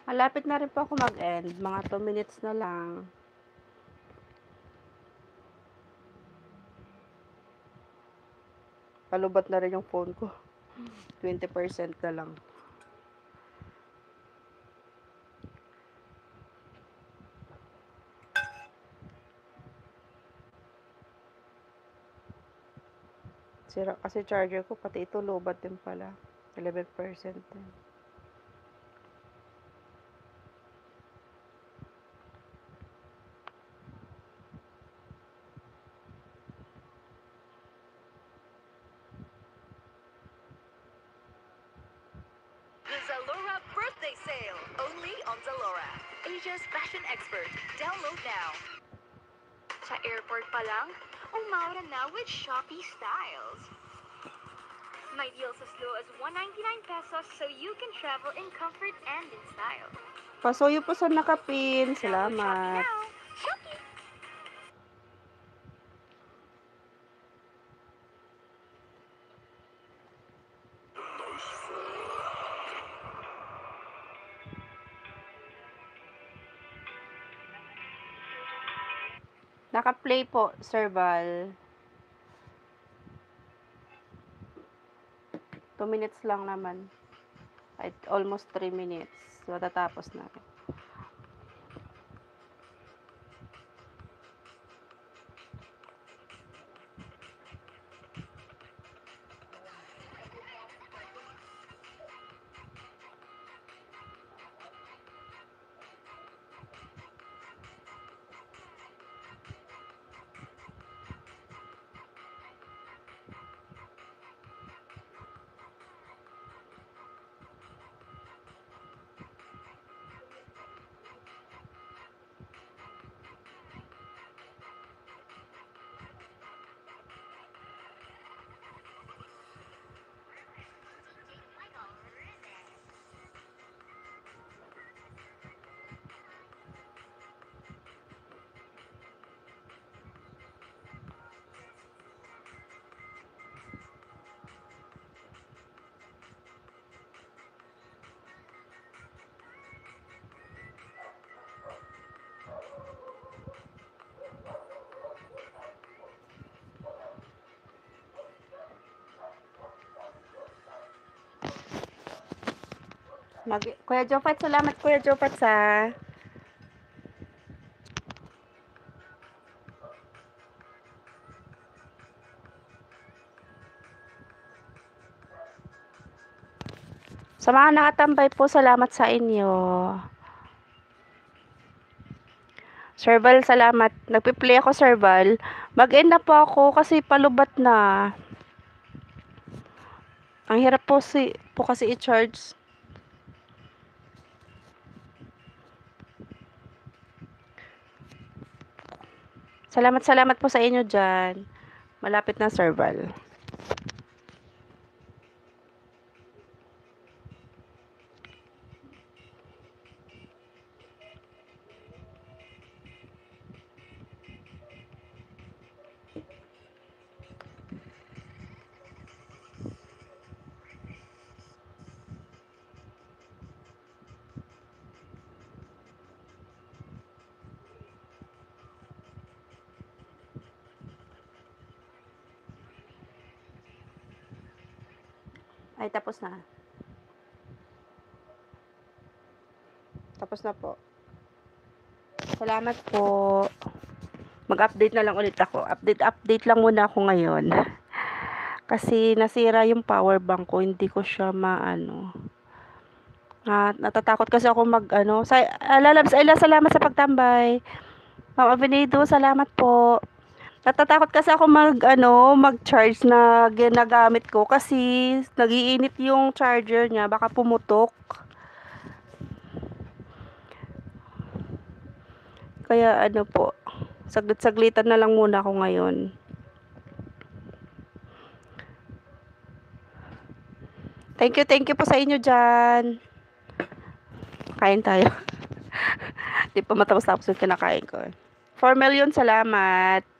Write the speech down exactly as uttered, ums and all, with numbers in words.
Malapit na rin po ako mag-end. Mga two minutes na lang. Palubat na rin yung phone ko. twenty percent na lang. Sira kasi charger ko. Pati ito lobat din pala. eleven percent din. Zalora birthday sale, only on Zalora. Asia's fashion expert. Download now. Sa airport pa lang, umawra na with Shopee Styles. May deals as low as one ninety-nine pesos so you can travel in comfort and in style. Pasuyo po sa nakapin. Download Shopee Salamat. now. Shopee! Naka-play po, Sir Val. two minutes lang naman. At almost three minutes. Matatapos na rin. Mag Kuya Jofat, salamat Kuya Jofat sa sa mga nakatambay po, salamat sa inyo. Sir Val, salamat. Nagpi-play ako, Sir Val. Mag-end na po ako kasi palubat na. Ang hirap po, si, po kasi i-charge. Salamat, salamat po sa inyo dyan. Malapit na, Sir Val. Ay, tapos na. Tapos na po. Salamat po. Mag-update na lang ulit ako. Update, update lang muna ako ngayon. Kasi nasira yung power bank ko. Hindi ko siya maano. At natatakot kasi ako mag ano. Sa, alalabs, ay salamat sa pagtambay. Ma'am Avenido, salamat po. Natatakot kasi ako mag ano, mag-charge na ginagamit ko kasi nagiinit yung charger niya, baka pumutok. Kaya ano po, saglit-saglitan na lang muna ako ngayon. Thank you, thank you po sa inyo dyan. Kain tayo. Di pa matapos-tapos yung kinakain ko. four million, salamat.